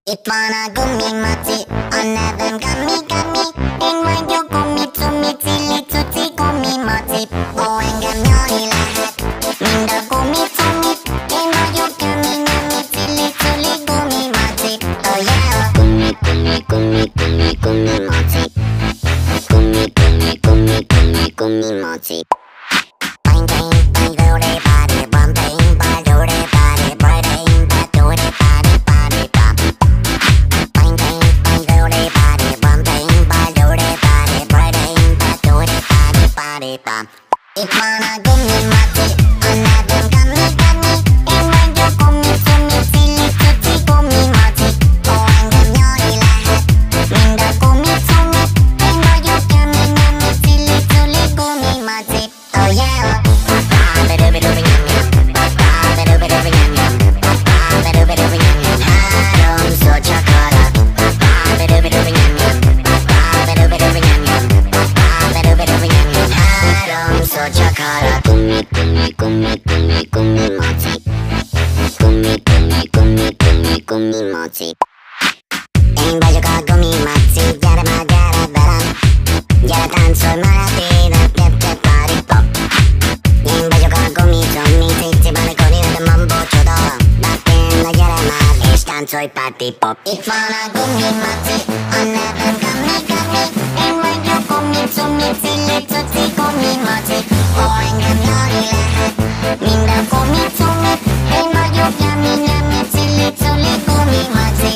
It wanna gummi mochi, all of them gummy gummy. In when you gummi tsumi chili tsuchi gummi mochi. Oenga myori lahat, minda gummi tsumi. In when you gummi gummi chili chili gummi mochi. Oh yeah, gummi gummi gummi gummi gummi mochi. Gummi gummi gummi gummi gummi mochi. Bang bang bang do de body, bang bang bang do de body, bang bang bang do de body body bang. Bang bang bang do de body, bang bang bang do de body, bang bang bang do de body body bang. It wanna gummi mochi, all of them gummy gummy. In when you gummi tsumi chili tsuchi gummi mochi. Oenga myori lahat, minda gummi tsumi. In when you gummi gummi chili chili gummi mochi. Oh yeah. Gummi gummi gummi gummi gummi mochi. Gummi gummi gummi gummi gummi mochi. En baju gummi mochi, yara magara baram. Yara tanso maratida, tep tep party pop. En baju gummi tsumi, chichi bale kori na mambo chodo. Bakken na yara mal, és táncolj party pop. Itt van a gummi mochi, all of them gummy gummy. En baju gummi tsumi, chili tsuchi gummi mochi. Oenga myori lahat, minda gummi tsumi. En baju gummi gummi chili chili gummi mochi.